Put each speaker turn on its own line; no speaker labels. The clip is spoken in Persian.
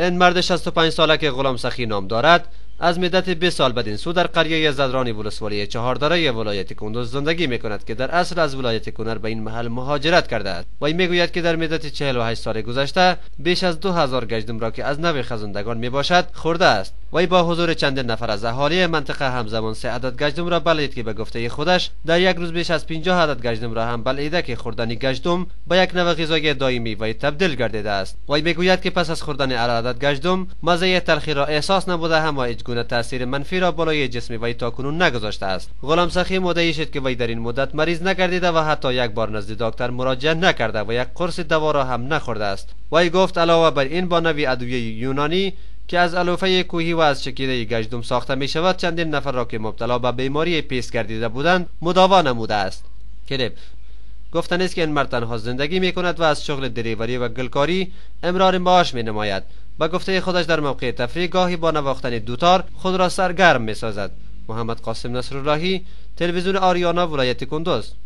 این مرد 65 ساله که غلام سخی نام دارد از مدت 20 سال بدین سو در قریه زدرانی ولسوالی چهاردره ولایت کندوز زندگی میکند که در اصل از ولایت کنر به این محل مهاجرت کرده است. وی میگوید که در مدت 48 سال گذشته بیش از 2000 گشتم را که از نوع خزندگان میباشد خورده است. وی با حضور چندین نفر از اهالی منطقه همزمان 3 عدد گشتم را بلعید که به گفته خودش در یک روز بیش از 50 عدد گشتم را هم بلعیده که خوردن گشتم به یک نوع غذای دائمی وی تبدیل گردیده است. وی میگوید که پس از خوردن عدد گشتم مزه تلخی را احساس نبوده هم و هیچ گونه تاثیر منفی را بالای جسم وی تاکنون نگذاشته است. غلام سخی مدعی شد که وی در این مدت مریض نگردیده و حتی یک بار نزد دکتر مراجعه نکرده و یک قرص دوا را هم نخورده است. وی گفت علاوه بر این با نوع ادویه یونانی که از علوفه کوهی و از چکیده گشتم ساخته می شود چندین نفر را که مبتلا به بیماری پیس گردیده بودند مداوا نموده است. کلیپ گفتن است که این مرد تنها زندگی می کند و از شغل دریوری و گلکاری امرار معاش می نماید. با گفته خودش در موقع تفریح گاهی با نواختن دوتار خود را سرگرم می سازد. محمد قاسم نصراللهی، تلویزیون آریانا، ولایت کندوز.